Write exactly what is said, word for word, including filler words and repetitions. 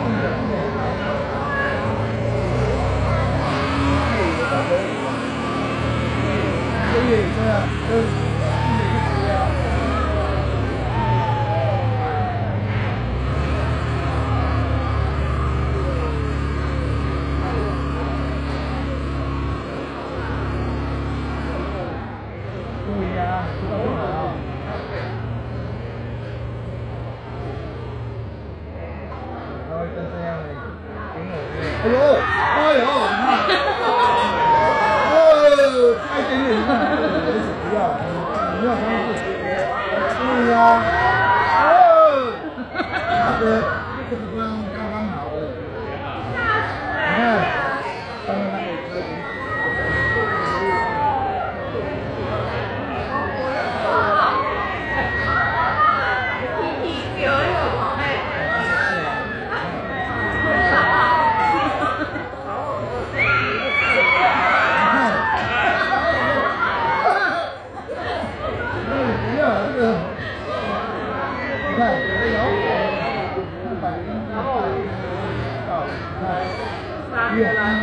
对啊，跟自己不一样。不一样，知道不好。然后跟这样的，挺有趣。哎呦，哎呦，你看。太惊人了！不要，你要尝试。对呀，哦，这个这个地方刚刚好的。你看，刚刚那个车子。越南。